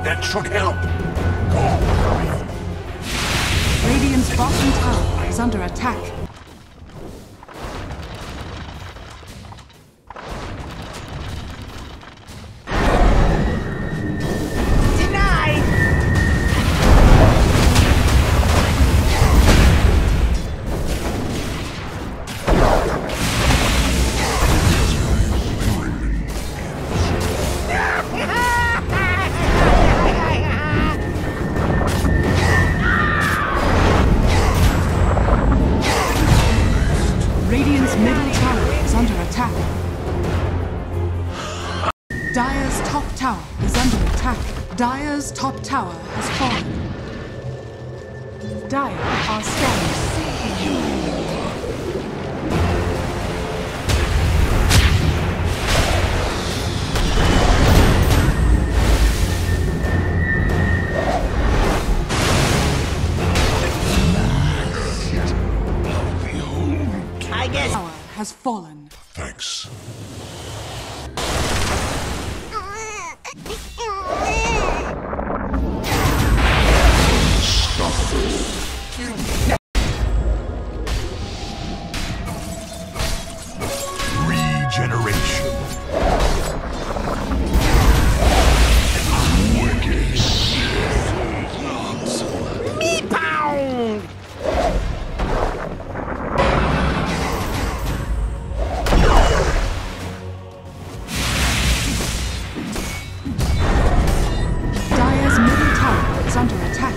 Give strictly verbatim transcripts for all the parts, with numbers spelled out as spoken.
That should help. Go. Radiant's bottom tower is under attack. Radiant's middle tower is under attack. Dire's top tower is under attack. Dire's top tower has fallen. Dire are scanning. Tower has fallen. Thanks. Stop it. Regeneration. Wicked. Me pound! Dire's middle tower is under attack.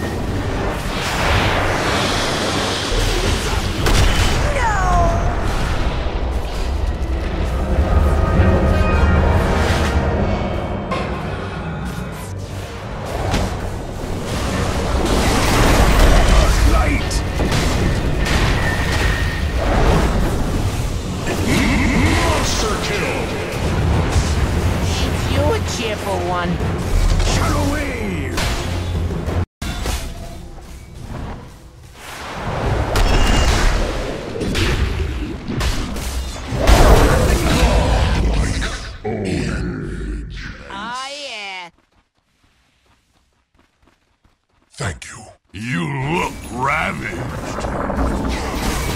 Cheerful one. Shadow wave. Oh yeah. Thank you. You look ravaged.